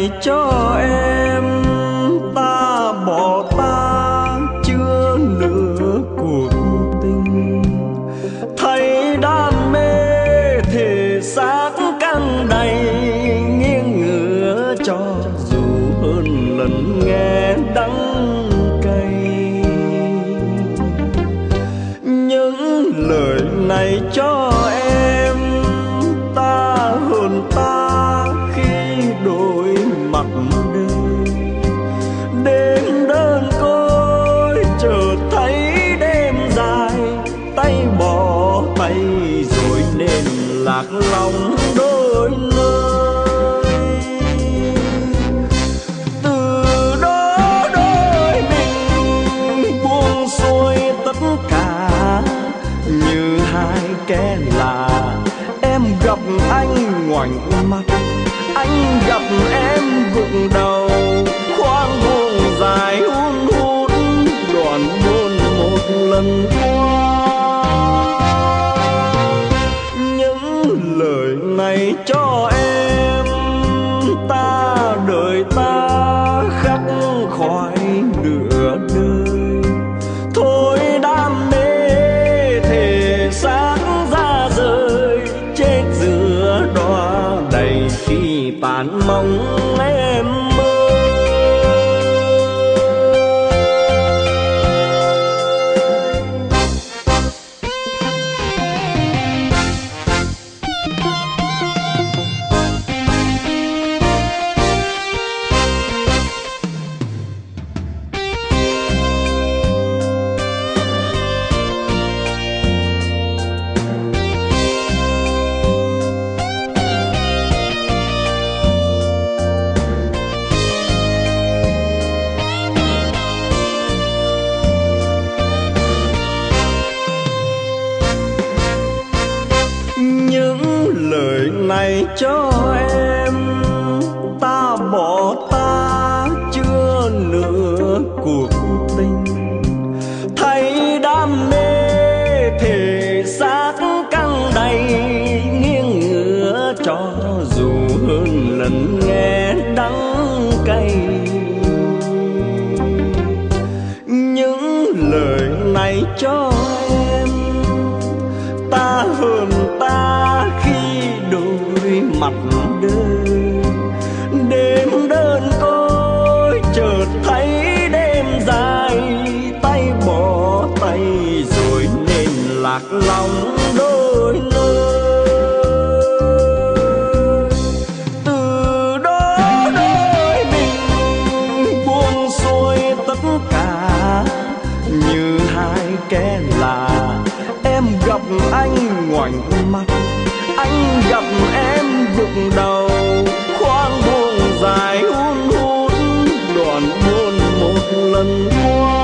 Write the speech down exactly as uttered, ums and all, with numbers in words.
này cho em, ta bỏ ta chưa nửa cuộc tình. Thấy đam mê thể xác căng đầy, nghiêng ngửa cho dù hơn lần nghe đắng cay. Những lời này cho em, ta hơn ta khi đổi mặt đời. Đêm đơn côi chợt thấy đêm dài, tay bỏ tay rồi nên lạc lòng đôi nơi. Từ đó đôi mình buông xuôi tất cả, như hai kẻ lạ. Em gặp anh ngoảnh mặt, anh gặp em gục đầu. Khoang buông dài hun hút, đoạn buồn một lần qua. Những lời này cho em, ta đời ta khắc khoải nửa đời. Thôi đam mê thể xác ra rời, chết giữa đóa đầy khi tàn mong em ơi. Lời này cho em, ta bỏ ta chưa nửa cuộc tình. Thấy đam mê thể xác căng đầy, nghiêng ngửa cho dù hơn lần nghe đắng cay. Những lời này cho em, ta hơn ta khi đôi mặt đời. Đêm đơn côi chợt thấy đêm dài, tay bỏ tay rồi nên lạc lòng đôi nơi. Từ đó đôi mình buông xuôi tất cả, như hai kẻ lạ. Em gặp anh ngoảnh mặt, anh gặp em gục đầu. Khoang buông dài hun hút, đoạn buồn một lần qua.